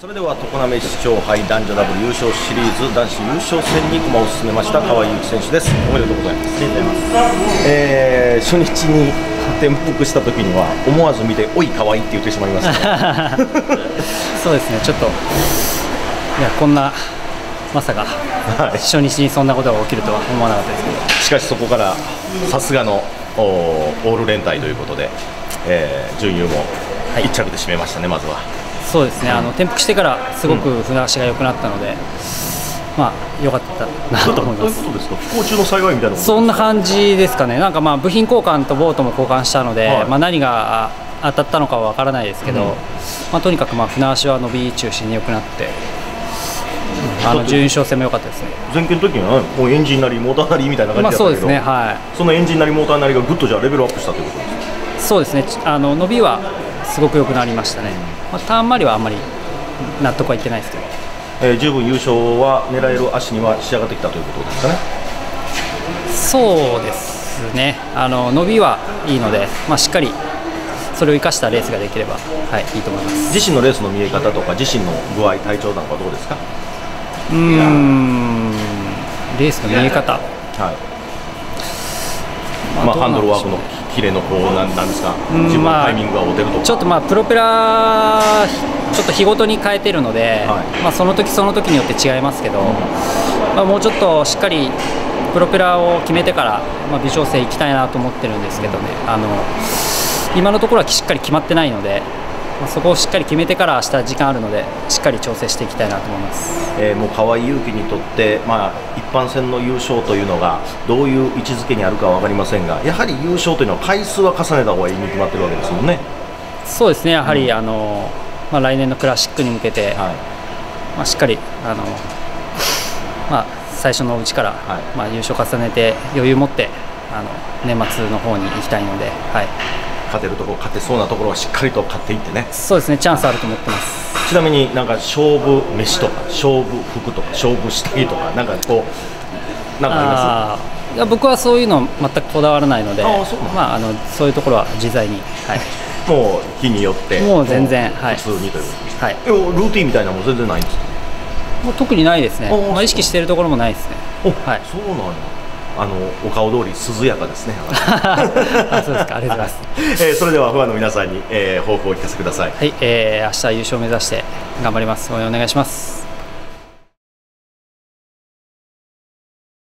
それでは常滑市長杯男女ダブル優勝シリーズ男子優勝戦に駒を進めました河合優希選手です。おめでとうございます。 ありがとうございます。 初日に転覆した時には思わず見て「おい河合」って言ってしまいました、ね、 そうですね、ちょっといやこんなまさか初日にそんなことが起きるとは思わなかったですけど、 しかしそこからさすがのオール連帯ということで、準優も1着で締めましたね、まずは。 そうですね、転覆してからすごく船足が良くなったので、まあ良かったなと思います。 どういうことですか、不幸中の幸いみたいなことですか。 そんな感じですかね。なんかまあ部品交換とボートも交換したので、まあ何が当たったのかは分からないですけど、まあとにかくまあ船足は伸び中心に良くなって、準優勝戦も良かったですね。 前回の時にはもうエンジンなりモーターなりみたいな感じだったけど、 そうですね、はい。 そのエンジンなりモーターなりがぐっとじゃあレベルアップしたということですか。 そうですね、伸びはすごく良くなりましたね。まあ、ターン周りはあんまり納得はいってないですけど、 十分優勝は狙える足には仕上がってきたということですかね。 そうですね、伸びはいいので、まあ、しっかりそれを生かしたレースができれば、はい、いいと思います。 自身のレースの見え方とか自身の具合、体調なんかはどうですか。 レースの見え方、はい、 まあ、ハンドルワークのキレのこうなんですか、自分のタイミングが合うてるとか、 ちょっとまあプロペラちょっと日ごとに変えてるので、まあその時その時によって違いますけど、まあもうちょっとしっかりプロペラを決めてから、まあ、微調整行きたいなと思ってるんですけどね、今のところはしっかり決まってないので、まあ、そこをしっかり決めてから明日時間あるのでしっかり調整していきたいなと思います。 もう河合優希にとって、まあ、一般戦の優勝というのがどういう位置づけにあるかは分かりませんが、やはり優勝というのは回数は重ねた方がいいに決まってるわけですもんね。 そうですね、やはり、まあ、来年のクラシックに向けて、まあ、しっかりまあ、最初のうちから、まあ、優勝重ねて余裕持って年末の方に行きたいので、 勝てるところ、勝てそうなところはしっかりと勝っていってね。 そうですね、チャンスあると思ってます。 ちなみになんか勝負飯とか勝負服とか勝負下着とかなんかこうなんかあります？ いや、僕はそういうの全くこだわらないので、まあそういうところは自在に、 もう日によってもう全然普通にという、 ルーティンみたいなのも全然ないんですか？ もう特にないですね。まあ意識しているところもないですね。 そうなんや。お顔通り涼やかですね。 そうですか、ありがとうございます。 それではファンの皆さんに、抱負をお聞かせください。 はい、明日優勝を目指して頑張ります。応援お願いします。